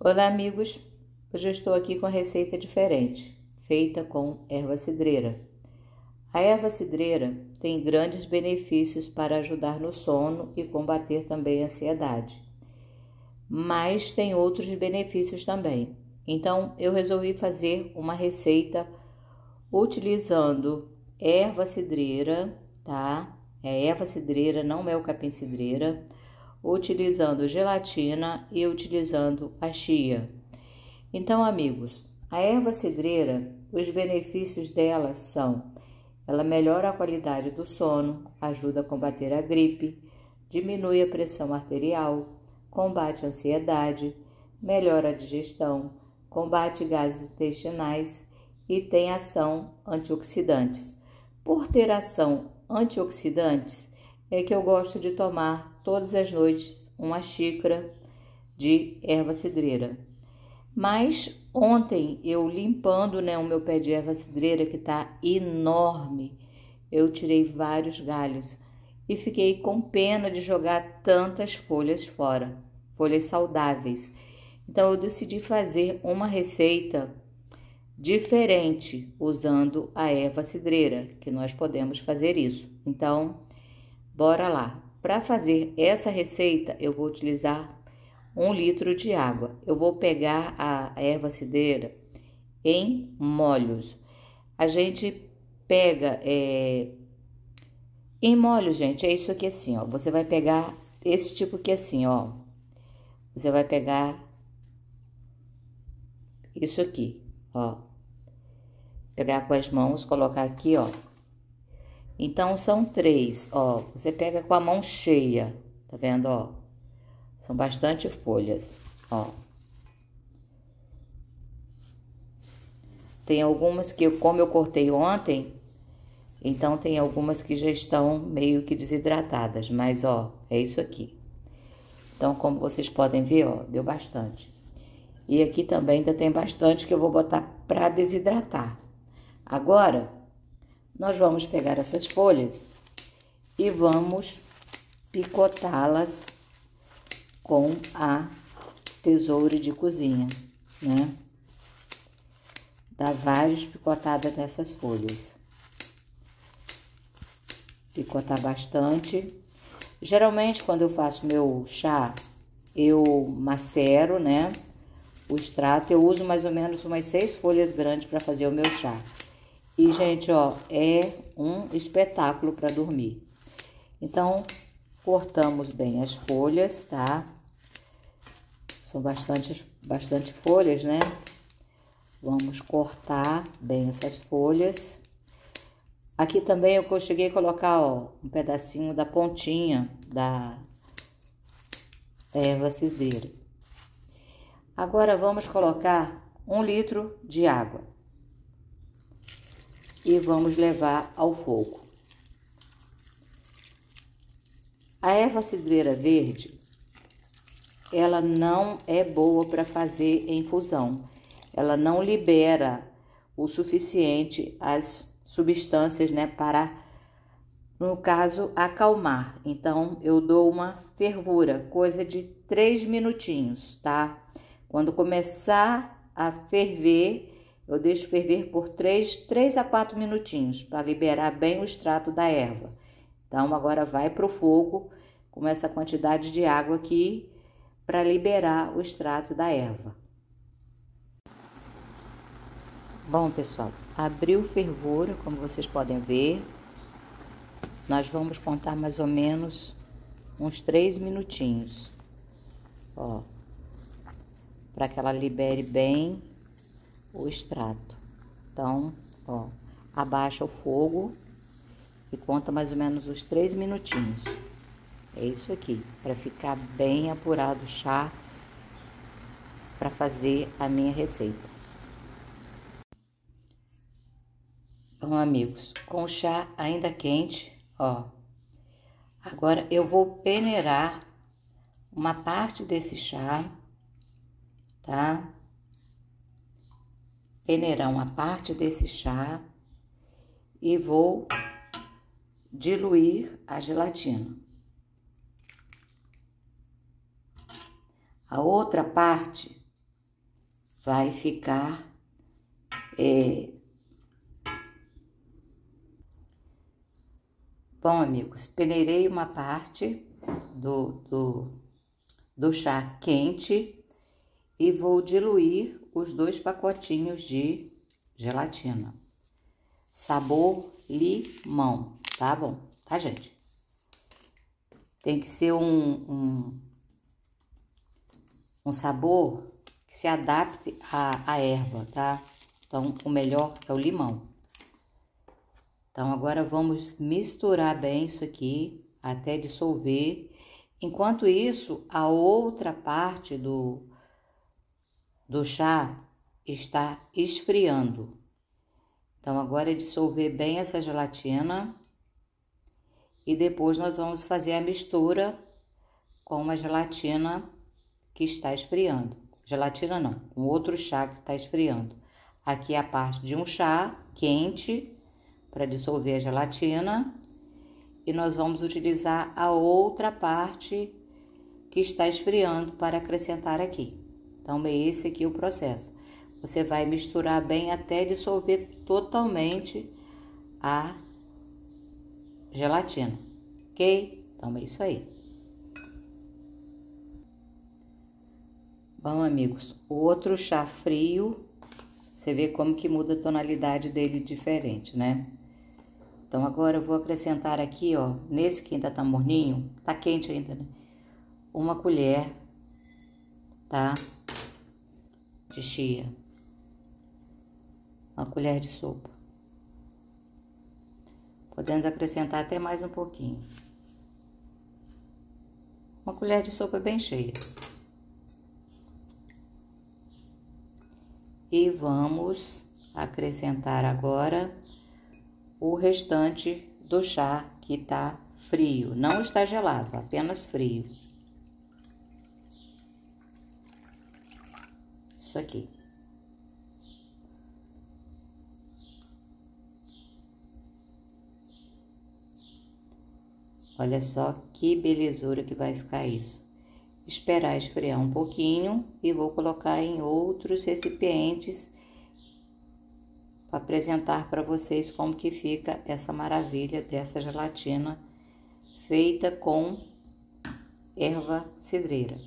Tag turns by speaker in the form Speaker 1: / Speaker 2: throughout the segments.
Speaker 1: Olá, amigos! Hoje eu estou aqui com receita diferente, feita com erva cidreira. A erva cidreira tem grandes benefícios para ajudar no sono e combater também a ansiedade. Mas tem outros benefícios também. Então, eu resolvi fazer uma receita utilizando erva cidreira, tá? É erva cidreira, não mel capim cidreira, utilizando gelatina e utilizando a chia. Então, amigos, a erva cidreira, os benefícios dela são: ela melhora a qualidade do sono, ajuda a combater a gripe, diminui a pressão arterial, combate a ansiedade, melhora a digestão, combate gases intestinais e tem ação antioxidantes. Por ter ação antioxidantes, é que eu gosto de tomar todas as noites uma xícara de erva cidreira. Mas ontem eu limpando, o meu pé de erva cidreira, que tá enorme, eu tirei vários galhos e fiquei com pena de jogar tantas folhas fora, folhas saudáveis. Então eu decidi fazer uma receita diferente usando a erva cidreira, que nós podemos fazer isso. Então, bora lá. Para fazer essa receita, eu vou utilizar 1 litro de água. Eu vou pegar a erva cidreira em molhos. A gente pega em molhos, gente, é isso aqui assim, ó. Você vai pegar esse tipo aqui assim, ó. Você vai pegar isso aqui, ó. Pegar com as mãos, colocar aqui, ó. Então, são 3, ó. Você pega com a mão cheia, tá vendo, ó? São bastante folhas, ó. Tem algumas que, como eu cortei ontem, então tem algumas que já estão meio que desidratadas, mas, ó, é isso aqui. Então, como vocês podem ver, ó, deu bastante. E aqui também ainda tem bastante que eu vou botar para desidratar. Agora, nós vamos pegar essas folhas e vamos picotá-las com a tesoura de cozinha, né? Dá várias picotadas nessas folhas. Picotar bastante. Geralmente, quando eu faço meu chá, eu macero, né? O extrato, eu uso mais ou menos umas 6 folhas grandes para fazer o meu chá. E, gente, ó, é um espetáculo para dormir. Então, cortamos bem as folhas, tá? São bastante folhas, né? Vamos cortar bem essas folhas. Aqui também eu cheguei a colocar, ó, um pedacinho da pontinha da erva cidreira. Agora, vamos colocar 1 litro de água. E vamos levar ao fogo. A erva cidreira verde, ela não é boa para fazer em infusão. Ela não libera o suficiente as substâncias, né, para, no caso, acalmar. Então, eu dou uma fervura, coisa de 3 minutinhos, tá? Quando começar a ferver, eu deixo ferver por 3 a 4 minutinhos para liberar bem o extrato da erva. Então, agora vai para o fogo com essa quantidade de água aqui para liberar o extrato da erva. Bom, pessoal, abriu fervura, como vocês podem ver. Nós vamos contar mais ou menos uns 3 minutinhos, ó, para que ela libere bem o extrato. Então, ó, abaixa o fogo e conta mais ou menos uns 3 minutinhos. É isso aqui, para ficar bem apurado o chá para fazer a minha receita. Bom, amigos, com o chá ainda quente, ó, agora eu vou peneirar uma parte desse chá, tá? Peneirar uma parte desse chá e vou diluir a gelatina. A outra parte vai ficar Bom, amigos, peneirei uma parte do chá quente e vou diluir os 2 pacotinhos de gelatina. Sabor limão, tá bom? Tá, gente? Tem que ser um sabor que se adapte à erva, tá? Então, o melhor é o limão. Então, agora vamos misturar bem isso aqui até dissolver. Enquanto isso, a outra parte do chá está esfriando. Então, agora é dissolver bem essa gelatina e depois nós vamos fazer a mistura com a gelatina que está esfriando. Gelatina não, com outro chá que está esfriando. Aqui é a parte de um chá quente para dissolver a gelatina e nós vamos utilizar a outra parte que está esfriando para acrescentar aqui. Então, é esse aqui o processo. Você vai misturar bem até dissolver totalmente a gelatina, ok? Então, é isso aí. Bom, amigos, o outro chá frio, você vê como que muda a tonalidade dele diferente, né? Então, agora eu vou acrescentar aqui, ó, nesse que ainda tá morninho, tá quente ainda, né? 1 colher, tá? De chia. 1 colher de sopa. Podemos acrescentar até mais um pouquinho. 1 colher de sopa bem cheia. E vamos acrescentar agora o restante do chá que tá frio. Não está gelado, apenas frio. Isso aqui. Olha só que belezura que vai ficar isso. Esperar esfriar um pouquinho e vou colocar em outros recipientes para apresentar para vocês como que fica essa maravilha dessa gelatina feita com erva cidreira.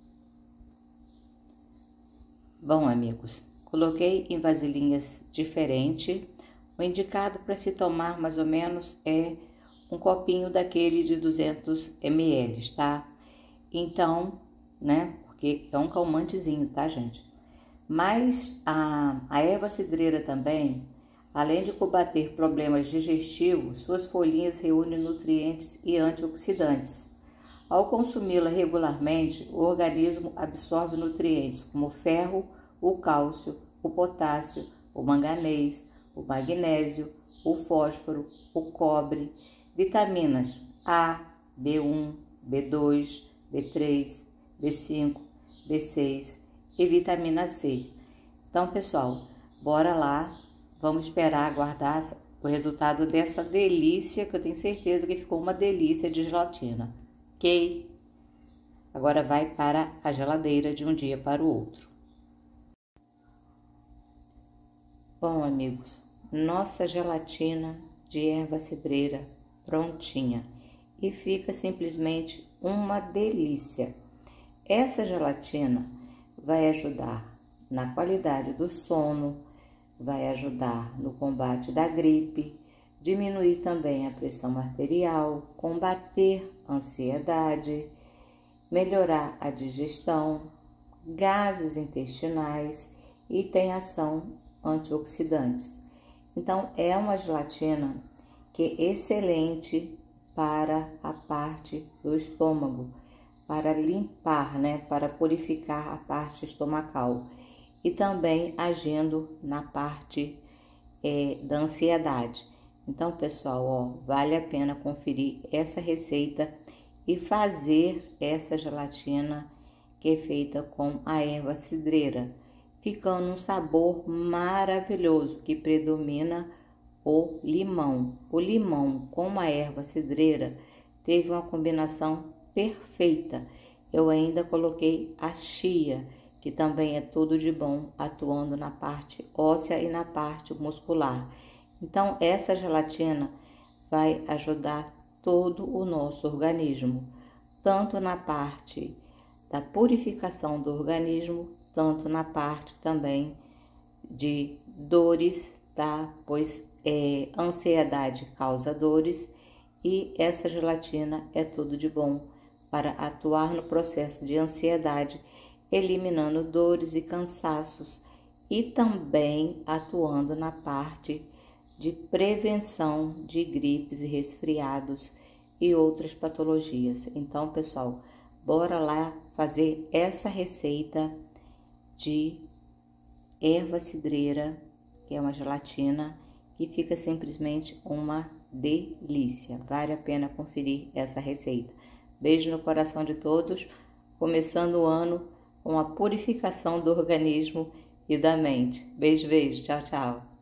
Speaker 1: Bom, amigos, coloquei em vasilhinhas diferentes. O indicado para se tomar mais ou menos é um copinho daquele de 200 ml, tá? Então, né, porque é um calmantezinho, tá, gente? Mas a erva cidreira também, além de combater problemas digestivos, suas folhinhas reúnem nutrientes e antioxidantes. Ao consumi-la regularmente, o organismo absorve nutrientes como o ferro, o cálcio, o potássio, o manganês, o magnésio, o fósforo, o cobre, vitaminas A, B1, B2, B3, B5, B6 e vitamina C. Então, pessoal, bora lá, vamos esperar aguardar o resultado dessa delícia, que eu tenho certeza que ficou uma delícia de gelatina, ok? Agora vai para a geladeira de um dia para o outro. Bom, amigos, nossa gelatina de erva cidreira prontinha e fica simplesmente uma delícia. Essa gelatina vai ajudar na qualidade do sono, vai ajudar no combate da gripe, diminuir também a pressão arterial, combater a ansiedade, melhorar a digestão, gases intestinais e tem ação antioxidantes. Então, é uma gelatina que é excelente para a parte do estômago, para limpar, né, para purificar a parte estomacal e também agindo na parte da ansiedade. Então, pessoal, ó, vale a pena conferir essa receita e fazer essa gelatina que é feita com a erva cidreira, ficando um sabor maravilhoso que predomina o limão. O limão com a erva cidreira teve uma combinação perfeita. Eu ainda coloquei a chia, que também é tudo de bom, atuando na parte óssea e na parte muscular. Então, essa gelatina vai ajudar todo o nosso organismo, tanto na parte da purificação do organismo, tanto na parte também de dores, tá? Pois ansiedade causa dores e essa gelatina é tudo de bom para atuar no processo de ansiedade, eliminando dores e cansaços e também atuando na parte de prevenção de gripes e resfriados e outras patologias. Então, pessoal, bora lá fazer essa receita de erva cidreira, que é uma gelatina que fica simplesmente uma delícia. Vale a pena conferir essa receita. Beijo no coração de todos, começando o ano com a purificação do organismo e da mente. Beijo, beijo. Tchau, tchau.